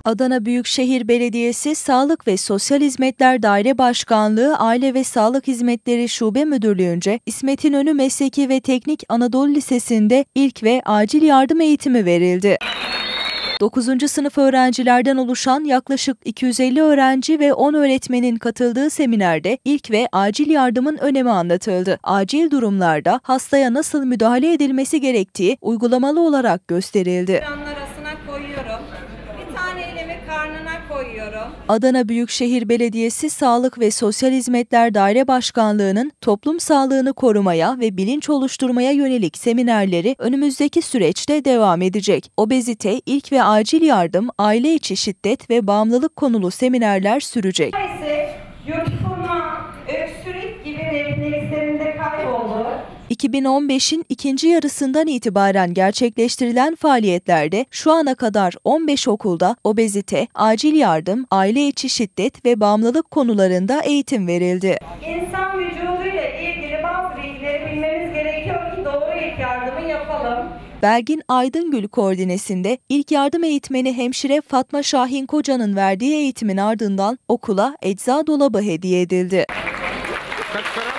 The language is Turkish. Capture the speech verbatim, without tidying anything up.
Adana Büyükşehir Belediyesi Sağlık ve Sosyal Hizmetler Daire Başkanlığı Aile ve Sağlık Hizmetleri Şube Müdürlüğü'nce İsmet İnönü Mesleki ve Teknik Anadolu Lisesi'nde ilk ve acil yardım eğitimi verildi. dokuzuncu sınıf öğrencilerden oluşan yaklaşık iki yüz elli öğrenci ve on öğretmenin katıldığı seminerde ilk ve acil yardımın önemi anlatıldı. Acil durumlarda hastaya nasıl müdahale edilmesi gerektiği uygulamalı olarak gösterildi. Arasına koyuyorum. Bir tane elimi karnına koyuyorum. Adana Büyükşehir Belediyesi Sağlık ve Sosyal Hizmetler Daire Başkanlığı'nın toplum sağlığını korumaya ve bilinç oluşturmaya yönelik seminerleri önümüzdeki süreçte devam edecek. Obezite, ilk ve acil yardım, aile içi şiddet ve bağımlılık konulu seminerler sürecek. Maalesef yutkunma, öksürük gibi reflekslerinde kayboldu. iki bin on beşin ikinci yarısından itibaren gerçekleştirilen faaliyetlerde şu ana kadar on beş okulda obezite, acil yardım, aile içi şiddet ve bağımlılık konularında eğitim verildi. İnsan vücuduyla ilgili bazı bilgileri bilmemiz gerekiyor ki doğru ilk yardımı yapalım. Belgin Aydıngül koordinesinde ilk yardım eğitmeni hemşire Fatma Şahin Koca'nın verdiği eğitimin ardından okula ecza dolabı hediye edildi.